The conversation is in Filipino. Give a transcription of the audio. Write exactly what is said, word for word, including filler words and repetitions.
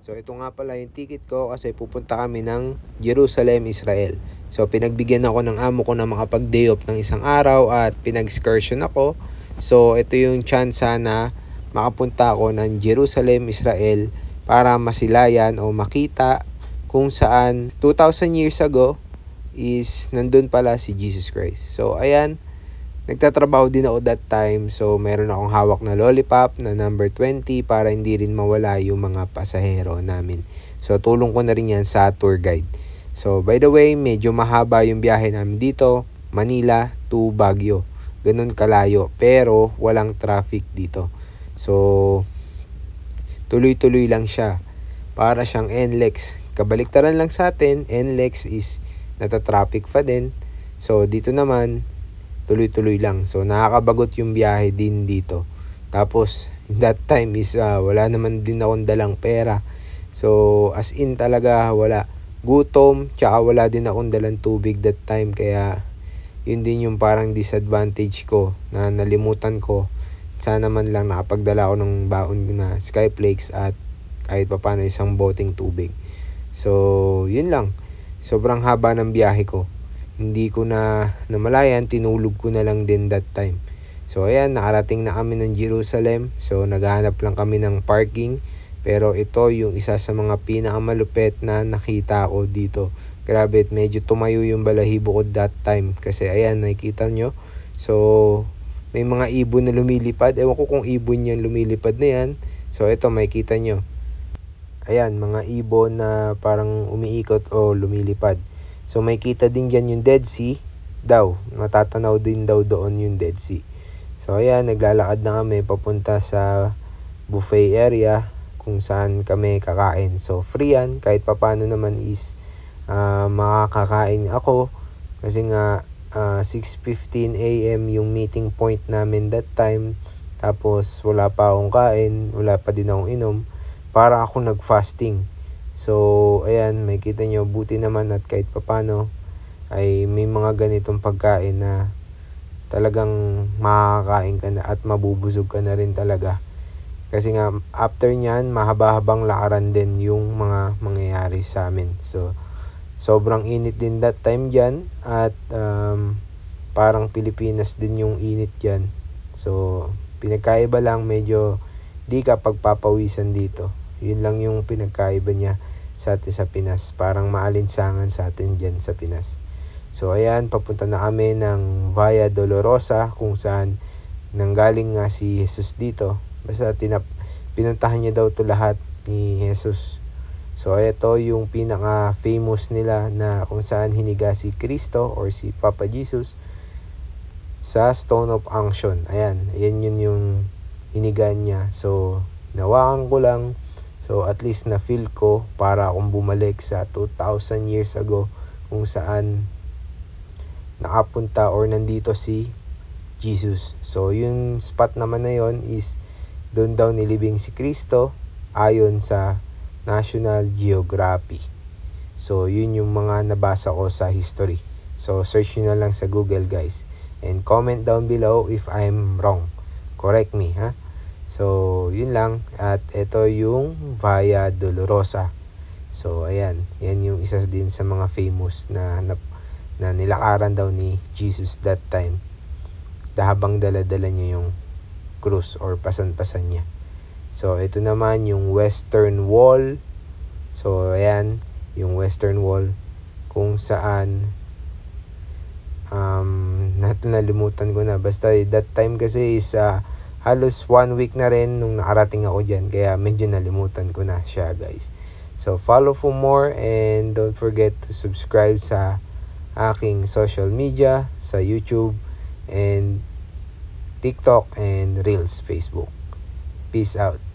So ito nga pala yung ticket ko kasi pupunta kami ng Jerusalem, Israel. So pinagbigyan ako ng amo ko na makapag-day off ng isang araw at pinag-excursion ako. So ito yung chance na makapunta ako ng Jerusalem, Israel para masilayan o makita kung saan two thousand years ago is nandun pala si Jesus Christ. So ayan, nagtatrabaho din ako that time, so meron akong hawak na lollipop na number twenty para hindi rin mawala yung mga pasahero namin. So tulong ko na rin yan sa tour guide. So by the way, medyo mahaba yung biyahe namin dito, Manila to Baguio. Ganun kalayo, pero walang traffic dito. So tuloy-tuloy lang siya. Para siyang N L E X. Kabaliktaran lang sa atin, N L E X is nata-traffic pa din. So dito naman tuloy-tuloy lang. So nakakabagot yung biyahe din dito. Tapos that time is uh, wala naman din akong dalang pera. So as in talaga wala. Gutom, tsaka wala din akong dalang tubig that time. Kaya yun din yung parang disadvantage ko na nalimutan ko. Sana man lang nakapagdala ako ng baon na Skyflakes at kahit pa paano isang boteng tubig. So yun lang. Sobrang haba ng biyahe ko. Hindi ko na namalayan, tinulog ko na lang din that time. So ayan, nakarating na kami ng Jerusalem. So naghahanap lang kami ng parking. Pero ito yung isa sa mga pinakamalupit na nakita ko dito. Grabe, medyo tumayo yung balahibo ko that time. Kasi ayan, nakikita nyo. So may mga ibon na lumilipad. Ewan ko kung ibon yan lumilipad na yan. So ito, makikita nyo. Ayan, mga ibon na parang umiikot o lumilipad. So may kita din dyan yung Dead Sea daw. Matatanaw din daw doon yung Dead Sea. So ayan, naglalakad na kami papunta sa buffet area kung saan kami kakain. So free yan, kahit papano naman is uh, makakakain ako. Kasi nga uh, six fifteen a m yung meeting point namin that time. Tapos wala pa akong kain, wala pa din akong inom. Para ako nag-fasting. So, ayan, may kita nyo, buti naman at kahit papano ay may mga ganitong pagkain na talagang makakain ka na at mabubusog ka na rin talaga. Kasi nga, after nyan, mahaba-habang lakaran din yung mga mangyayari sa amin. So, sobrang init din that time dyan at um, parang Pilipinas din yung init dyan. So, pinagkaiba lang, medyo di ka pagpapawisan dito. Yun lang yung pinagkaiba niya sa atin sa Pinas. Parang maalinsangan sa atin dyan sa Pinas. So ayan, papunta na kami ng Via Dolorosa kung saan nanggaling nga si Jesus dito. Basta tinap pinuntahan niya daw to lahat ni Jesus. So ito yung pinaka famous nila na kung saan hiniga si Kristo or si Papa Jesus sa Stone of Unction. Ayan, ayan yun yung hinigaan niya. So hinawakan ko lang. So at least na feel ko para akong bumalik sa two thousand years ago kung saan nakapunta or nandito si Jesus. So yung spot naman na yon is doon daw nilibing si Kristo ayon sa National Geography. So yun yung mga nabasa ko sa history. So search nyo na lang sa Google guys. And comment down below if I'm wrong. Correct me ha. So, yun lang. At ito yung Via Dolorosa. So, ayan. Yan yung isa din sa mga famous na, na, na nilakaran daw ni Jesus that time. Habang dala-dala niya yung krus or pasan-pasan niya. So, ito naman yung Western Wall. So, ayan. Yung Western Wall. Kung saan um, nalimutan ko na. Basta that time kasi is uh, halos one week na rin nung nakarating ako dyan. Kaya medyo nalimutan ko na siya guys. So follow for more and don't forget to subscribe sa aking social media, sa YouTube and TikTok and Reels Facebook. Peace out.